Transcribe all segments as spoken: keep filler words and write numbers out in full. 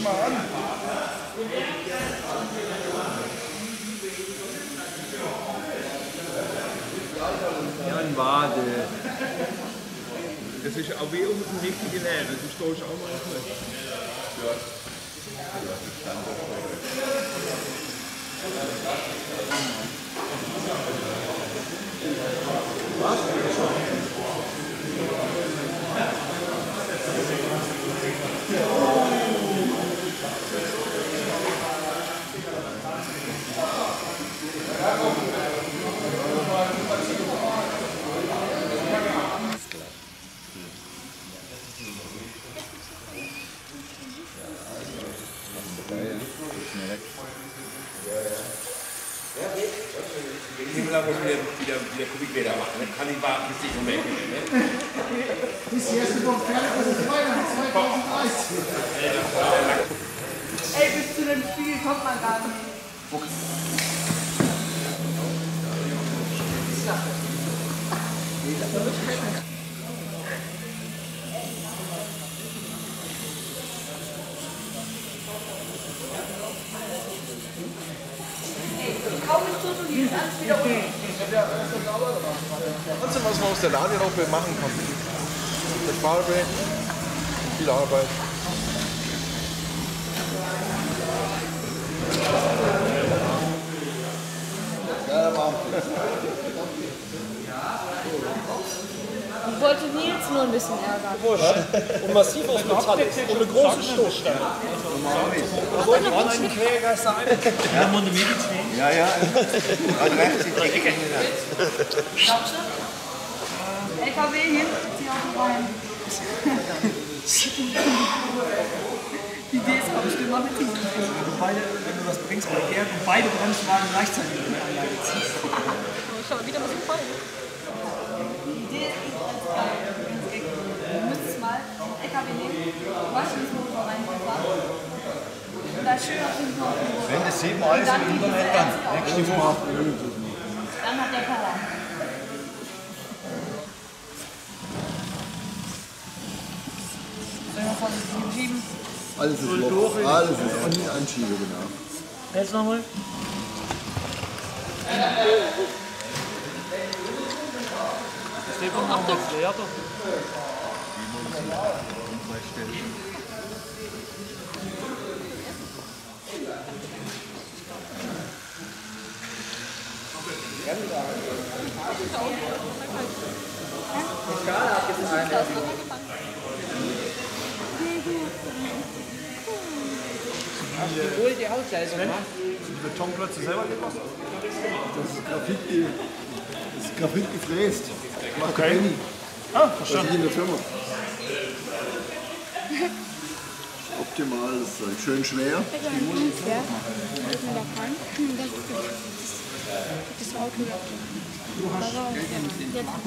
mal an. Jan Wade. Das ist auch wie um den richtigen Leben, du stehst auch mal nicht. Ja. Was? Ich will aber wieder, wieder, wieder Kubikmeter machen, dann kann ich warten, bis ich umweg bin. Ne? Bis jetzt noch fertig, das ist Weihnachten zweitausenddreißig. Ey, bis zu dem Spiel kommt man gar nicht. Kaum ist tot und hier ist alles wieder um. Trotzdem, was man aus der Lade noch machen kann. Mit Farbe, viel Arbeit. Ich wollte Nils nur ein bisschen ärgern. Und massiv aus Metall. Und eine große Stoßstange. So die ganzen Quergeister ein. Ja, muss ich mitziehen? Ja, ja. Also rechts in die Ecke. Glaubst du? L K W hin, zieh auf den Bein. Die Idee ist auch schlimmer mit diesem. Beide, wenn du das bringst bei Gerd und beide Bremswagen gleichzeitig in die Anlage ziehst. Schau mal, wieder was gefallen. Die Idee ist ganz geil. Du müsstest mal L K W nehmen, Maschinenmotor reinfahren. Und da schön auf den Kopf. Wenn das sieht man alles im Internet dann. Nächste Woche. Dann hat der Power. Sollen wir vorsichtig schieben? Alles ist locker, alles ist an, anschieben, genau. Jetzt nochmal. Das steht noch mal erklärt. Die Skala hat jetzt eine. Hast du wohl die Hausleistung gemacht? Die Betonklötze selber gemacht? Das ist Graphit, das ist Graphit gefräst. Das macht Okay. Penny. Ah, Das verstanden. ist in der Firma. Optimal, das ist halt schön schwer. Das Auto da. Du hast jetzt hat er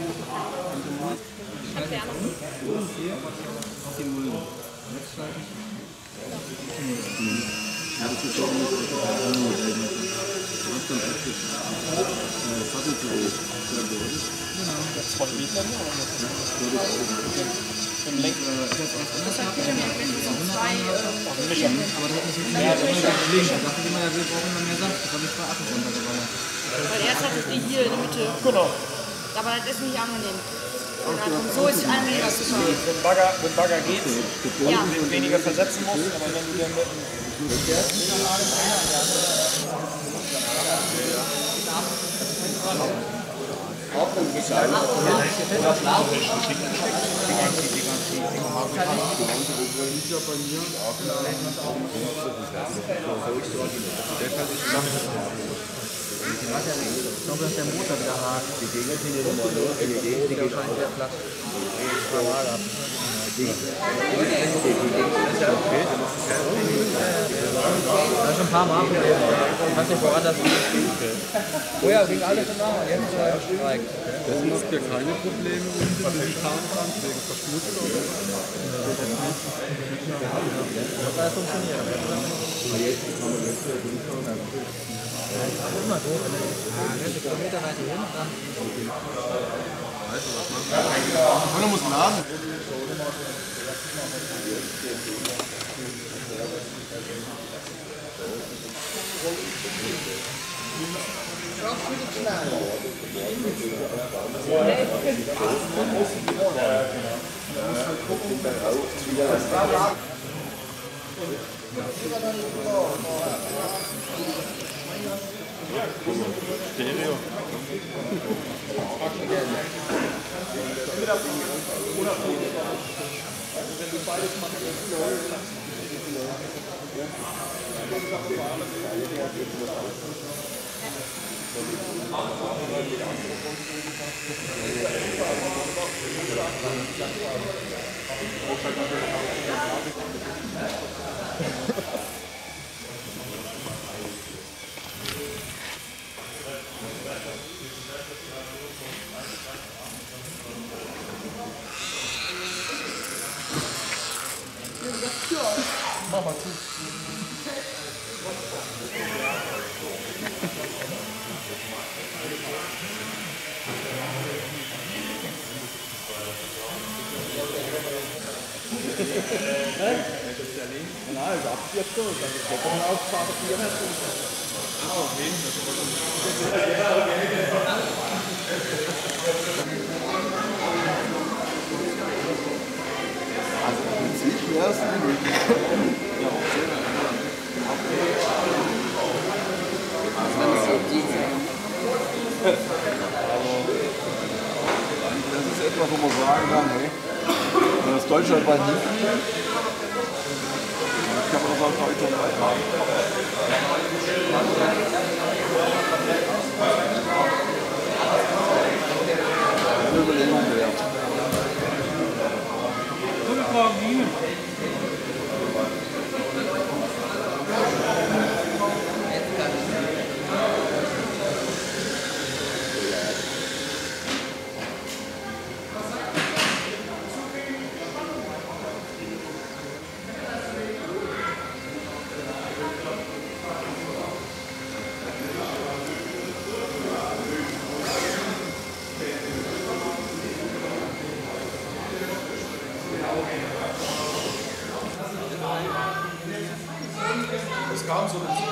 Ja, das ist schon ein bisschen du hast dann praktisch Sattelfleisch. Zwei Meter. Im Lenken. das hat Peter mir wenn es so zwei Mischer. Aber da hätten wir nicht mehr gelegen. Da dachten immer, ja, wir brauchen immer mehr Saft. Das habe ich bei Affen runtergeballert. weil erst hattest du hier in der Mitte. Genau. Aber das ist nicht angenehm. So ist es angenehm zu fahren. Mit Bagger, mit Bagger geht's. Ja. Wenn du weniger versetzen musst, aber wenn du dann mit dem Ich glaube, dass der Motor wieder hart. Die Dinger sind ja nochmal los. Die Dinger scheint sehr flach. Das ist schon ein paar Mal probiert. Ich weiß nicht, woran das liegt. Vorher ging alles in Ordnung, jetzt ist er streikt. Das macht ja keine Probleme unten mit dem Tarnrand wegen Verschmutzung. Das hat funktioniert. Das ist immer so, wenn du eine Kilometer weiter hin und dann. Vorne muss laden. Stereo. Mach mal zu. Nein, also ab vier Stunden, dann ist der Kommen aufgefahren, dass die immer Also im Prinzip wäre es nicht möglich. Das ist etwas, wo man sagen kann, hey, wenn das Deutschland weit hinkriegt, kann man das auch deutschlandweit haben. Eine Überlegung wert. Es kam so eine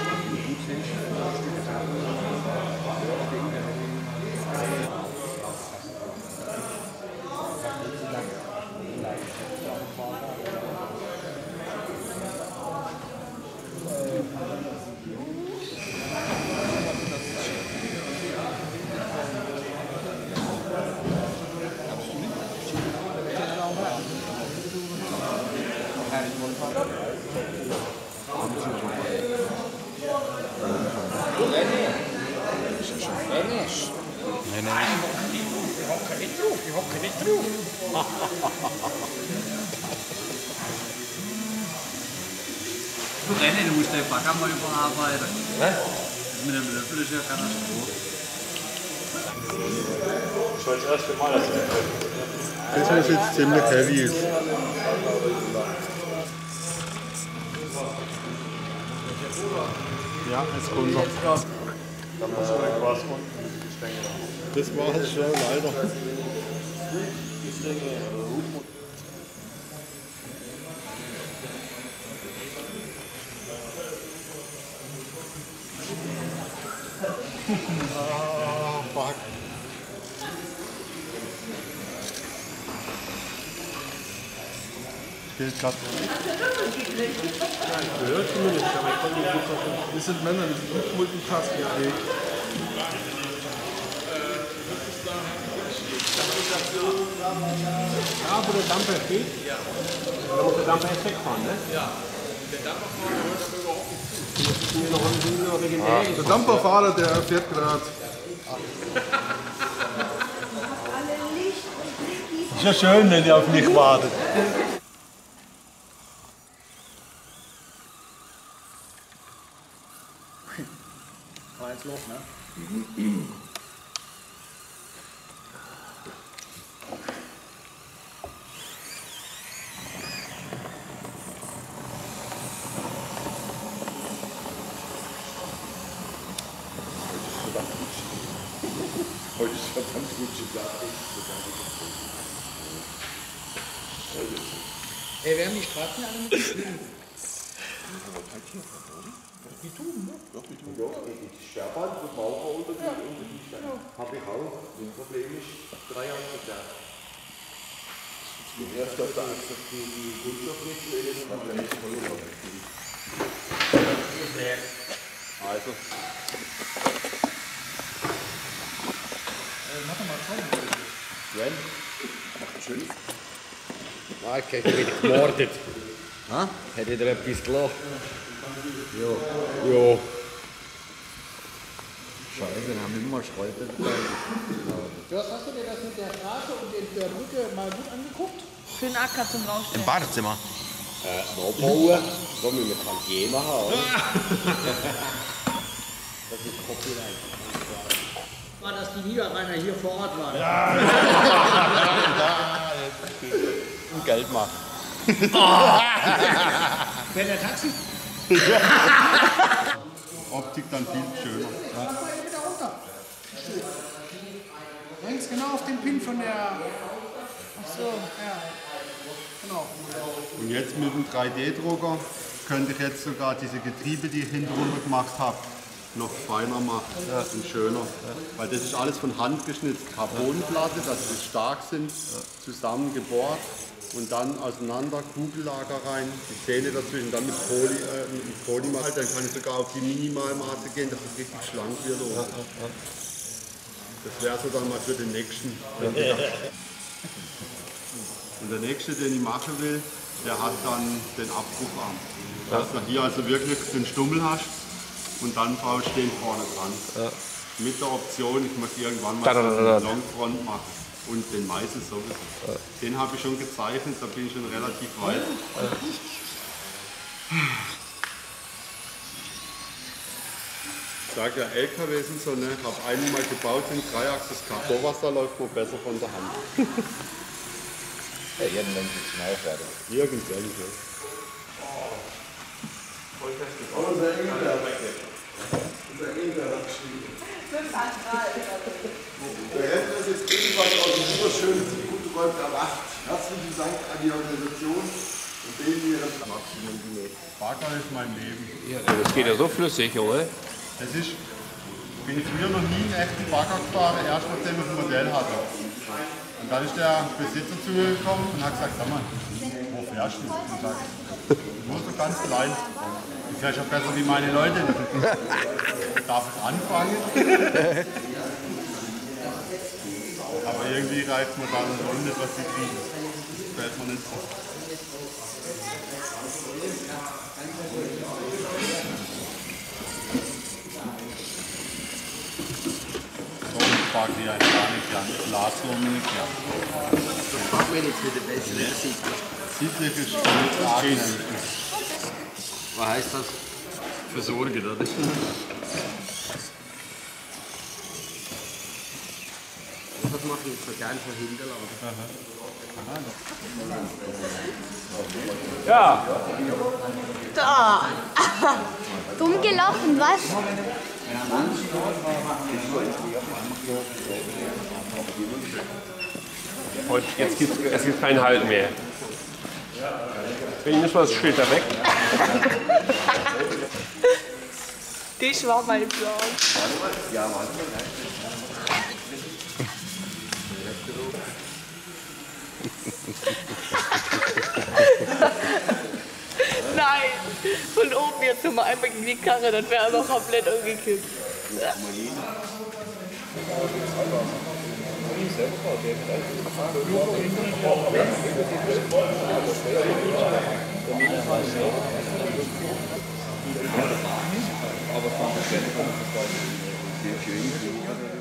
Ich hocke nicht drauf. Du René, du musst den Bagger mal überarbeiten. Was? Mit dem Löffel ist ja Katastrophe. Das war das erste Mal, dass ich Das ist jetzt ziemlich heavy ist. Ja, jetzt kommt noch. Da muss irgendwas unten in die Stängel. Das war es schon, leider. Ah, fuck. Spielt gerade. Gehört zumindest, aber ich konnte nicht gut. Wir sind Männer, wir sind nicht multitaskingfähig. Ja, wo der Dampfer steht. Ja. Da muss der Dampfer jetzt wegfahren, ne? Ja. Der Dampferfahrer hört aber überhaupt nicht zu. Ah, der Dampferfahrer, der fährt gerade. Ist ja schön, wenn ihr auf mich wartet. War jetzt los, ne? Heute ist verdammt gut gesagt. Ey, wir haben die Straßen alle mit. Die Tuben, ne? Ja, die Tuben. Ja, die Sperrband, das Maurer unter die, unter die Steine. Habe ich auch. Unproblemlich drei Jahre gelernt. Erst auf der Angst, dass die, die Kunststoffmittel in den nicht voll Also. Mach doch mal Traum. Sven, macht schön. Ah, ich hätte wieder gemordet. Ha? Hätte dir etwas gelacht? Ja. Ja. Scheiße, dann haben wir immer Schreiber dabei. Jost, hast du dir das mit der Straße und der Brücke mal gut angeguckt? Für den Acker zum Rausstellen. Im Badezimmer. Äh, Baubauen, da müssen wir Tantieme haben, oder? Das ist Copyright. War, dass die Niederrheiner hier vor Ort waren. Ja. Und Geld machen. Wer der Taxi? Optik dann viel schöner. Ja. Wieder runter. Längst genau auf den Pin von der. Ach so, ja. Genau. Und jetzt mit dem drei D Drucker könnte ich jetzt sogar diese Getriebe, die ich hinten runter gemacht habe, noch feiner machen ja. und schöner. Ja. Weil das ist alles von Hand geschnitzt. Carbonplatte, dass sie stark sind, ja. zusammengebohrt und dann auseinander, Kugellager rein, die Zähne dazwischen, dann mit, Poly, äh, mit Polymer. Dann kann ich sogar auf die Minimalmaße gehen, dass es richtig schlank wird. Ja, ja, ja. Das wäre so dann mal für den nächsten. Ja. Und der nächste, den ich machen will, der hat dann den Abbrucharm. Ja. Dass du hier also wirklich den Stummel hast und dann baust du den vorne dran. Ja. Mit der Option, ich möchte irgendwann mal so einen Longfront machen. Und den Meißel sowieso. Ja. Den habe ich schon gezeichnet, da bin ich schon relativ weit. Ja. Ich sage ja, L K W sind so, ne? Ich habe einen mal gebaut, den Dreiachses Kar. Sowas da läuft mir besser von der Hand. Ja, irgendwann ist es schnell fertig. Irgendwann, ja. Unser Engel, unser Engel hat geschrieben. Der Rentner ist jetzt ebenfalls aus dem wunderschönen, gut geräumten erwacht. Herzlichen Dank an die Organisation und denen, die das Maximum benötigt. Bagger ist mein Leben. Ja, das geht ja so flüssig, oder? Das ist, ich bin früher noch nie einen echten Bagger gefahren, erst nachdem ich ein Modell hatte. Und dann ist der Besitzer zu mir gekommen und hat gesagt, sag mal, wo fährst du? Und ich sage, nur so ganz klein. Du fährst ja besser wie meine Leute. Darf ich anfangen? Aber irgendwie reicht man dann schon nicht, was sie kriegen. Das gefällt mir nicht so. Fragt ihr eigentlich gar nicht gern. Glasrohr nicht gern. Das fragt mir jetzt mit der besseren Sicht. Siedlich ist nicht arg. Was heißt das? Versorgen, oder? Das mache ich jetzt so gern von hinten laufen. Ja. Da. Dumm gelaufen, was? Heute, jetzt gibt es gibt keinen Halt mehr. Wenn nicht mal das Schild da weg. Das war mein Plan. Ja, Mann. Nein, von oben jetzt nochmal einmal gegen die Karre, dann wäre einfach komplett umgekippt. Aber